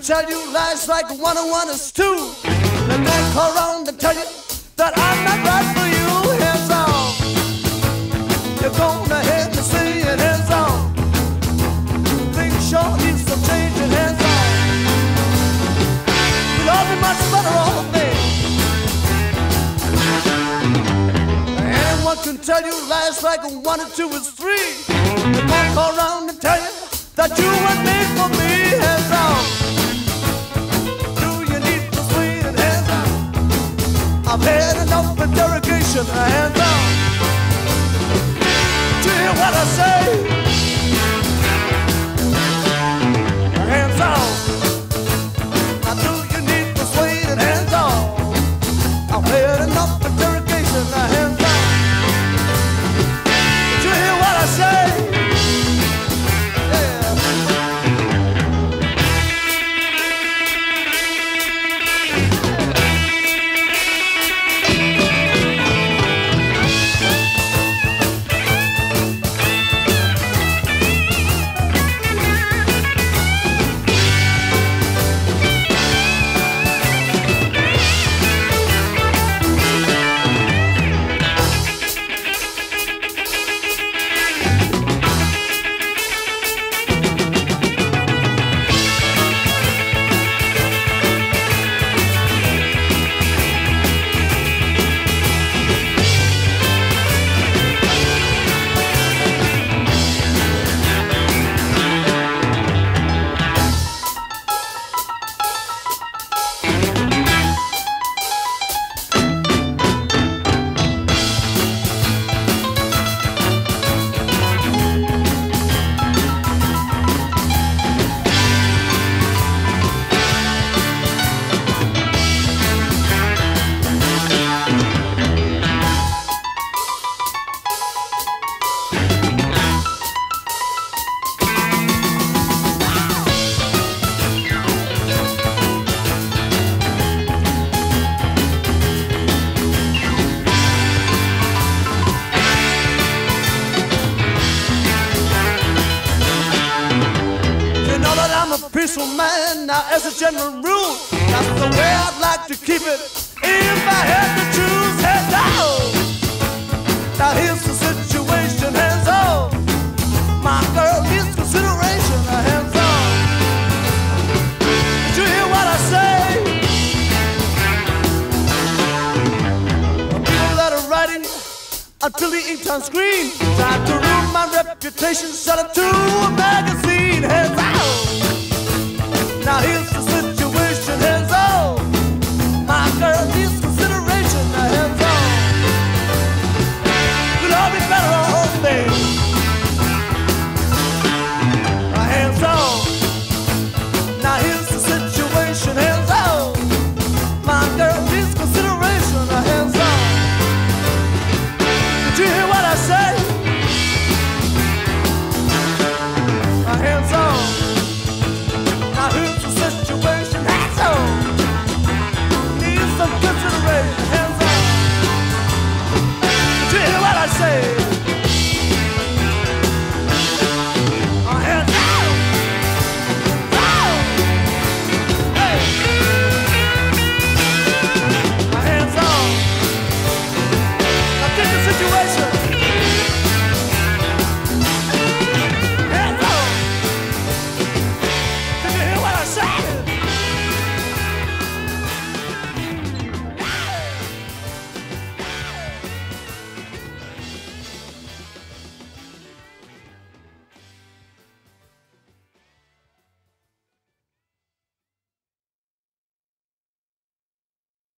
tell you lies like 1 and 1 is 2. Let me call around and tell you that I'm not right for you. Hands on. You're gonna hear me saying hands on. Things sure need some changing. Hands on. You'll all be much better off then. Anyone can tell you lies like 1 and 2 is 3. Let me call around and tell you that you weren't made for me. Hands on. Do you need the sweet and hands on? I've had enough interrogation. Hands on. Do you hear what I say? Hands on. Now do you need the sweet and hands on? I've had enough interrogation. Hands on. Do you hear what I say? Man, now as a general rule, that's the way I'd like to keep it. If I had to choose, hands on. Now here's the situation, hands on. My girl needs consideration, hands on. Did you hear what I say? People that are writing until the ink turns green, trying to ruin my reputation, sell it to a magazine, hands on. Now here's the situation, hands on. My girl needs consideration, hands on. We'll all be better off then. Hands on. Now here's the situation, hands on. My girl needs consideration, hands on. Did you hear what I say? Hands on. Now here's the situation, hands on. Need some consideration, hands on. Did you hear what I say? Hands on. Oh. Hey. Hands on. Now get the situation.